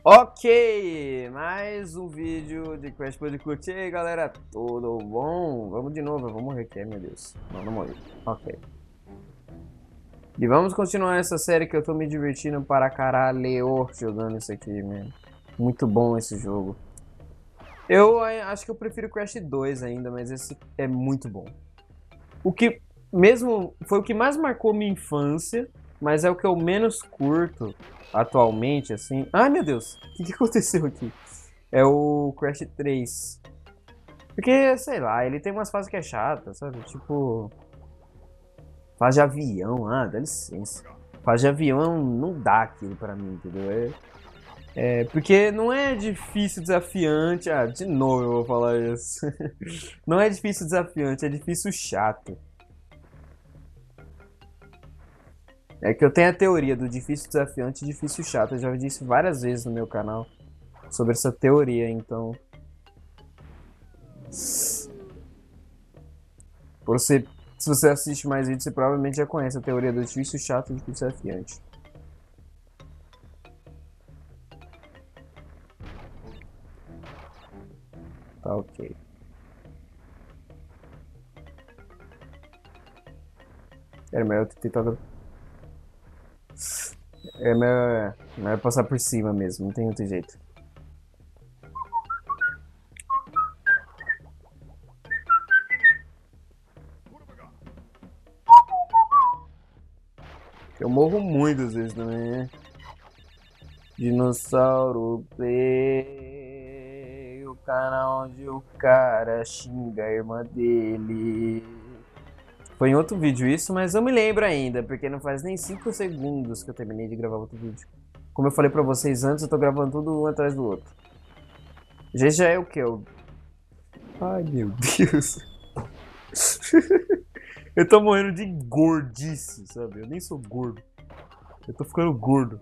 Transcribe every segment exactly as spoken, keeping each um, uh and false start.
Ok, mais um vídeo de Crash Bandicoot. E aí galera, tudo bom? Vamos de novo, eu vou morrer aqui, meu Deus. Não, não morri. Ok. E vamos continuar essa série que eu tô me divertindo para caralho jogando isso aqui, mano. Muito bom esse jogo. Eu eh, acho que eu prefiro Crash dois ainda, mas esse é muito bom. O que mesmo foi o que mais marcou minha infância, mas é o que eu menos curto atualmente, assim. Ai meu Deus, o que, que aconteceu aqui? É o Crash três. Porque, sei lá, ele tem umas fases que é chata, sabe? Tipo, fase de avião, ah, dá licença. Fase de avião não dá aquilo pra mim, entendeu? É, é, porque não é difícil, desafiante. Ah, de novo eu vou falar isso. Não é difícil, desafiante, é difícil, chato. É que eu tenho a teoria do difícil, desafiante e difícil, chato. Eu já disse várias vezes no meu canal sobre essa teoria, então. Por você, se você assiste mais vídeos, você provavelmente já conhece a teoria do difícil, chato e difícil, desafiante. Tá ok. Era melhor eu ter tentado. É melhor, melhor passar por cima mesmo, não tem outro jeito. Eu morro muitas vezes também, né? Dinossauro Play, o canal onde o cara xinga a irmã dele. Foi em outro vídeo isso, mas eu me lembro ainda, porque não faz nem cinco segundos que eu terminei de gravar outro vídeo. Como eu falei pra vocês antes, eu tô gravando tudo um atrás do outro. Já já é o que? Eu... Ai, meu Deus. Eu tô morrendo de gordice, sabe? Eu nem sou gordo. Eu tô ficando gordo.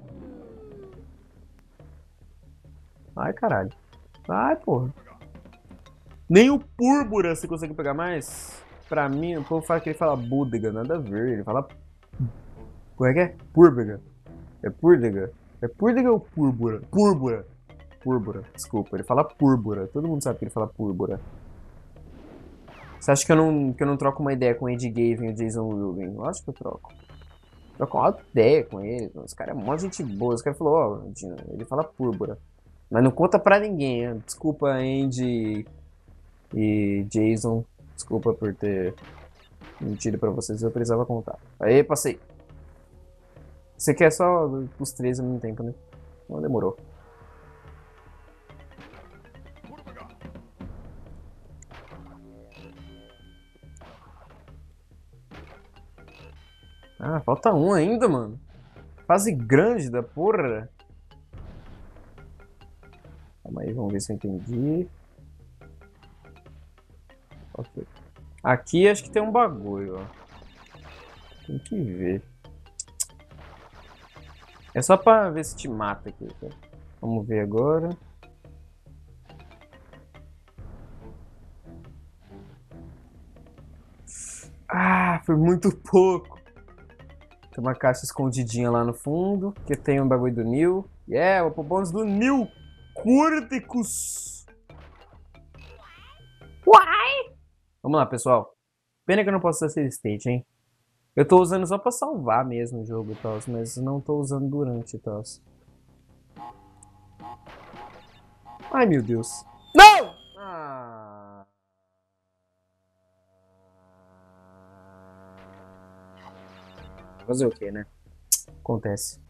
Ai, caralho. Ai, porra. Nem o Púrpura você consegue pegar mais? Pra mim, o povo fala que ele fala Búdega, nada a ver. Ele fala... Como é que é? Púrbega. É Púrdega? É Púrdega ou Púrbura? Púrbura. Púrbura, desculpa. Ele fala Púrbura. Todo mundo sabe que ele fala Púrbura. Você acha que eu não, que eu não troco uma ideia com o Ed Gavin e o Jason Rubin? Eu acho que eu troco. Troco uma ideia com ele. Os caras é mó gente boa. Os caras falaram, ó, oh, ele fala Púrbura. Mas não conta pra ninguém, né? Desculpa, Andy e Jason. Desculpa por ter mentido pra vocês. Eu precisava contar. Aí, passei. Você quer só os três ao mesmo tempo, né? Não demorou. Ah, falta um ainda, mano. Fase grande da porra. Calma aí, vamos ver se eu entendi. Ok. Aqui acho que tem um bagulho, ó. Tem que ver. É só pra ver se te mata aqui, tá? Vamos ver agora. Ah, foi muito pouco. Tem uma caixa escondidinha lá no fundo, que tem um bagulho do Nil. Yeah, o bônus do Nil Curticus. Uai! Vamos lá, pessoal. Pena que eu não posso ser state, hein? Eu tô usando só pra salvar mesmo o jogo e tal, mas não tô usando durante e tal. Ai, meu Deus. Não! Ah. Fazer o quê, né? Acontece.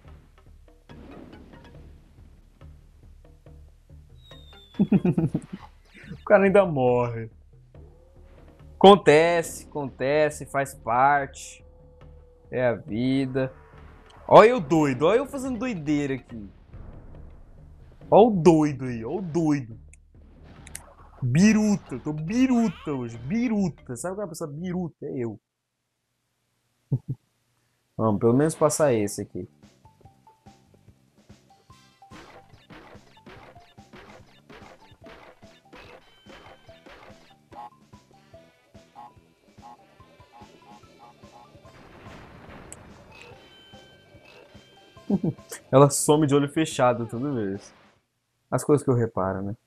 O cara ainda morre. Acontece, acontece, faz parte. É a vida. Olha eu doido, olha eu fazendo doideira aqui. Olha o doido aí, olha o doido. Biruta, tô biruta hoje, biruta. Sabe qual é a pessoa biruta? É eu. Vamos, pelo menos passar esse aqui. Ela some de olho fechado toda vez. As coisas que eu reparo, né?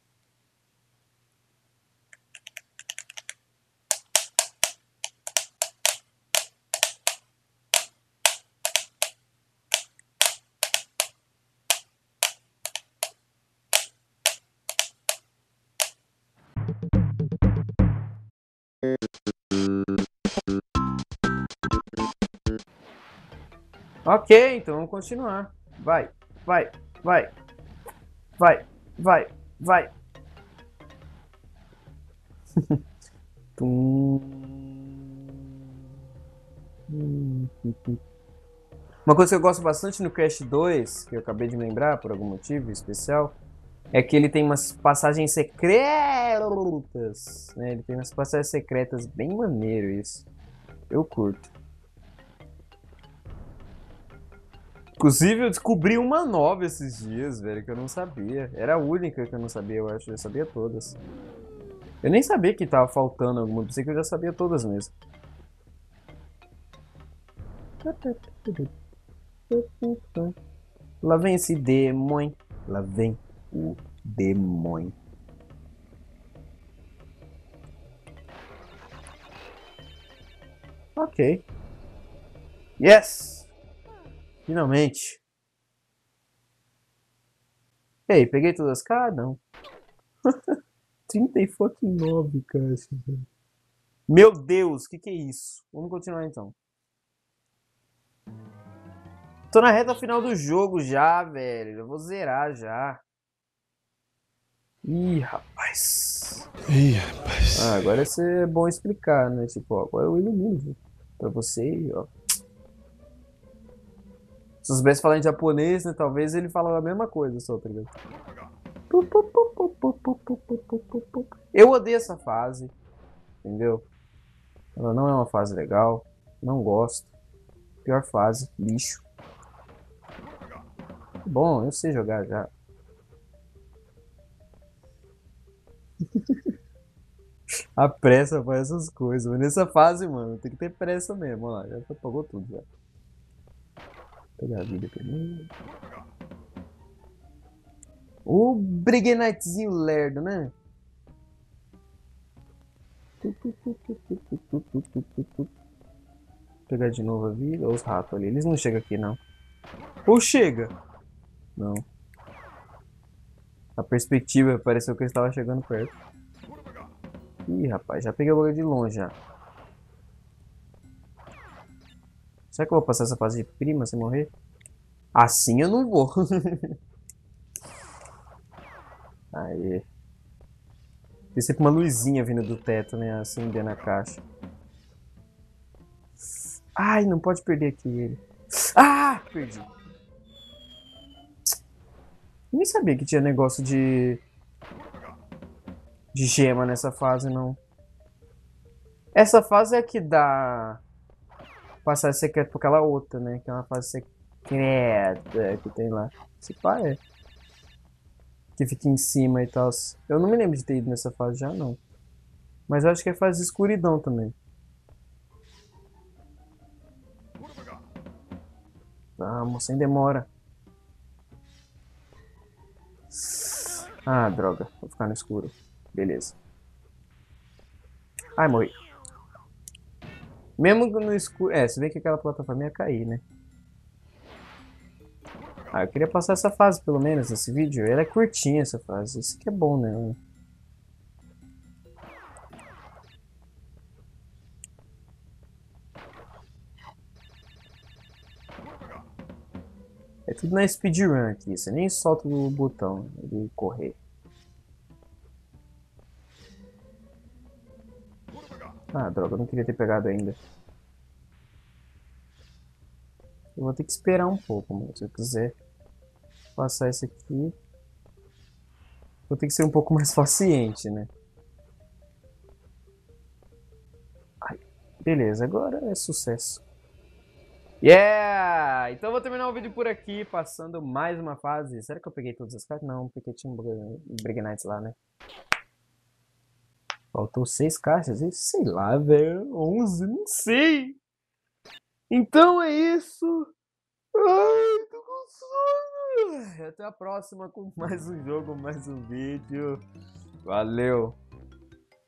Ok, então vamos continuar. Vai, vai, vai, vai, vai, vai. Tum. Uma coisa que eu gosto bastante no Crash dois, que eu acabei de lembrar por algum motivo especial, é que ele tem umas passagens secretas, né? Ele tem umas passagens secretas bem maneiro isso. Eu curto. Inclusive, eu descobri uma nova esses dias, velho, que eu não sabia. Era a única que eu não sabia, eu acho. Eu sabia todas. Eu nem sabia que tava faltando alguma, pensei que eu já sabia todas mesmo. Lá vem esse demônio. Lá vem o demônio. Ok. Yes! Finalmente. Ei, peguei todas as caixas? Não. trinta e fucking nove caixas. Meu Deus, o que que é isso? Vamos continuar então. Tô na reta final do jogo já, velho. Eu vou zerar já. Ih, rapaz. Ih, rapaz. Ah, agora isso é bom explicar, né? Tipo, ó, agora eu ilumino pra você, ó. Se eu soubesse falar em japonês, né? Talvez ele falava a mesma coisa só, tá ligado? Eu odeio essa fase, entendeu? Ela não é uma fase legal, não gosto. Pior fase, lixo. Bom, eu sei jogar já. A pressa faz essas coisas, mas nessa fase, mano, tem que ter pressa mesmo. Olha lá, já apagou tudo já. Vou pegar a vida primeiro. O Briganitezinho lerdo, né? Vou pegar de novo a vida. Olha os ratos ali. Eles não chegam aqui, não. Ou chega? Não. A perspectiva pareceu que eu estava chegando perto. Ih, rapaz, já peguei o bagulho de longe já. Será que eu vou passar essa fase de prima sem morrer? Assim eu não vou. Aí. Tem sempre uma luzinha vindo do teto, né? Acendendo a caixa. Ai, não pode perder aqui ele. Ah! Perdi. Nem sabia que tinha negócio de... De gema nessa fase, não. Essa fase é que dá... Passagem secreta pra aquela outra, né? Que é uma fase secreta que tem lá. Esse pá é. Que fica em cima e tal. Eu não me lembro de ter ido nessa fase já, não. Mas eu acho que é fase de escuridão também. Vamos, sem demora. Ah, droga. Vou ficar no escuro. Beleza. Ai, morri. Mesmo no escuro... É, se bem que aquela plataforma ia cair, né? Ah, eu queria passar essa fase, pelo menos, nesse vídeo. Ela é curtinha, essa fase. Isso que é bom, né? É tudo na speedrun aqui. Você nem solta o botão de correr. Ah, droga. Eu não queria ter pegado ainda. Eu vou ter que esperar um pouco, mano. Se eu quiser passar isso aqui... Vou ter que ser um pouco mais paciente, né? Ai, beleza, agora é sucesso. Yeah! Então eu vou terminar o vídeo por aqui, passando mais uma fase. Será que eu peguei todas as cartas? Não, porque tinha um Brignites lá, né? Faltou seis caixas, sei lá, velho. onze, não sei. Então é isso. Ai, tô com sono. Até a próxima com mais um jogo, mais um vídeo. Valeu!